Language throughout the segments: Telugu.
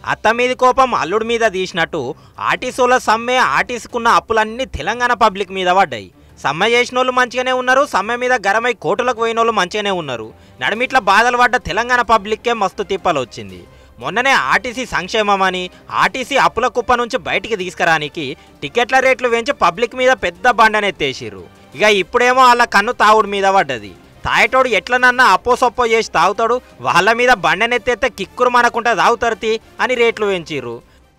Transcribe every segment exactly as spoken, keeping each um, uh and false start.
అత్త మీది కోపం అల్లుడి మీద తీసినట్టు ఆర్టీసీల సమ్మె ఆర్టీసీకున్న అప్పులన్నీ తెలంగాణ పబ్లిక్ మీద పడ్డాయి. సమ్మె చేసిన వాళ్ళు మంచిగానే ఉన్నారు, సమ్మె మీద గరమై కోర్టులకు పోయిన వాళ్ళు మంచిగానే ఉన్నారు. నడిమిట్ల బాధలు పడ్డ తెలంగాణ పబ్లిక్కే మస్తు తిప్పలు వచ్చింది. మొన్ననే ఆర్టీసీ సంక్షేమం అని ఆర్టీసీ అప్పుల కుప్ప నుంచి బయటికి తీసుకురానికి టికెట్ల రేట్లు పెంచి పబ్లిక్ మీద పెద్ద బండనెత్తేసిర్రు. ఇక ఇప్పుడేమో వాళ్ళ కన్ను తాగుడు మీద పడ్డది. తాయేటోడు ఎట్లనన్నా అప్పో సొప్పో చేసి తాగుతాడు, వాళ్ళ మీద బండనెత్తేస్తే కిక్కురు మనకుంటే తాగుతారు అని రేట్లు పెంచిర్రు.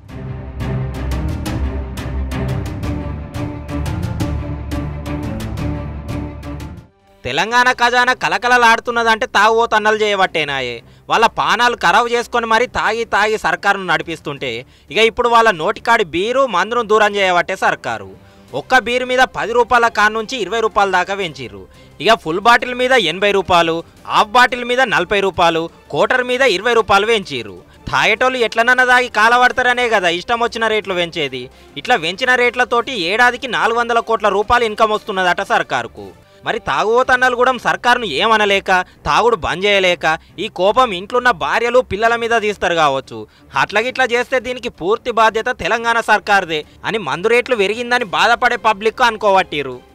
తెలంగాణ ఖజానా కలకలలాడుతున్నదంటే తాగుబోతన్నలు చేయబట్టేనాయే. వాళ్ళ పానాలు ఖరాబు చేసుకొని మరీ తాగి తాగి సర్కారును నడిపిస్తుంటే ఇక ఇప్పుడు వాళ్ళ నోటికాడి బీరు మందును దూరం చేయబట్టే సర్కారు. ఒక్క బీరు మీద పది రూపాయల కాన్ నుంచి ఇరవై రూపాయల దాకా పెంచిర్రు. ఇక ఫుల్ బాటిల్ మీద ఎనభై రూపాయలు, హాఫ్ బాటిల్ మీద నలభై రూపాయలు, కోటర్ మీద ఇరవై రూపాయలు పెంచిర్రు. తాగేటోళ్ళు ఎట్లనన్నా దాగి కాలబడతారనే కదా ఇష్టం వచ్చిన రేట్లు పెంచేది. ఇట్లా పెంచిన రేట్లతోటి ఏడాదికి నాలుగు వందల కోట్ల రూపాయలు ఇన్కమ్ వస్తున్నదట సర్కారుకు. మరి తాగుబోతన్నలు కూడా సర్కారును ఏమనలేక తాగుడు బంద్ చేయలేక ఈ కోపం ఇంట్లోన్న భార్యలు పిల్లల మీద తీస్తారు కావచ్చు. అట్లాగిట్లా చేస్తే దీనికి పూర్తి బాధ్యత తెలంగాణ సర్కార్దే అని మందు రేట్లు పెరిగిందని బాధపడే పబ్లిక్ అనుకోవట్టిరు.